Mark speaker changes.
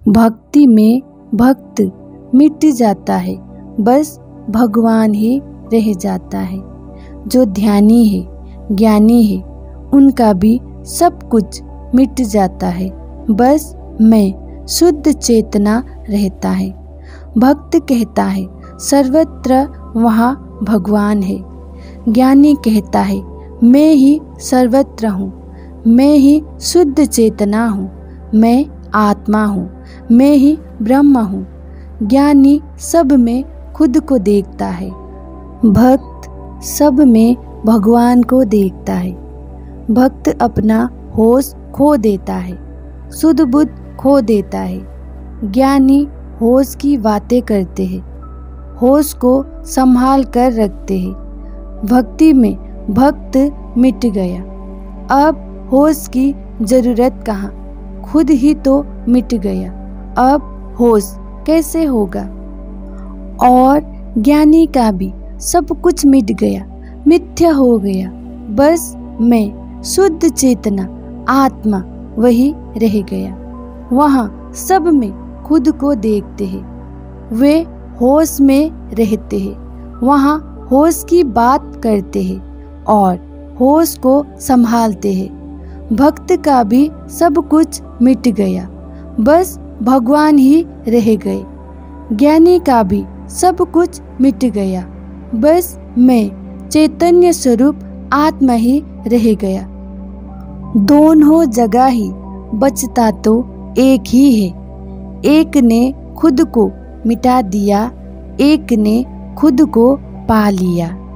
Speaker 1: भक्ति में भक्त मिट जाता है, बस भगवान ही रह जाता है। जो ध्यानी है, ज्ञानी है, उनका भी सब कुछ मिट जाता है, बस मैं शुद्ध चेतना रहता है। भक्त कहता है सर्वत्र वहाँ भगवान है। ज्ञानी कहता है मैं ही सर्वत्र हूँ, मैं ही शुद्ध चेतना हूँ, मैं आत्मा हूँ, मैं ही ब्रह्म हूँ। ज्ञानी सब में खुद को देखता है, भक्त सब में भगवान को देखता है। भक्त अपना होश खो देता है, शुद्ध बुद्ध खो देता है। ज्ञानी होश की बातें करते हैं, होश को संभाल कर रखते हैं। भक्ति में भक्त मिट गया, अब होश की जरूरत कहाँ, खुद ही तो मिट गया, अब होश कैसे होगा। और ज्ञानी का भी सब कुछ मिट गया, मिथ्या हो गया, बस मैं शुद्ध चेतना आत्मा वही रह गया। वहाँ सब में खुद को देखते हैं, वे होश में रहते हैं, वहाँ होश की बात करते हैं और होश को संभालते हैं। भक्त का भी सब कुछ मिट गया, बस भगवान ही रह गए। ज्ञानी का भी सब कुछ मिट गया, बस मैं चैतन्य स्वरूप आत्मा ही रह गया। दोनों जगह ही बचता तो एक ही है, एक ने खुद को मिटा दिया, एक ने खुद को पा लिया।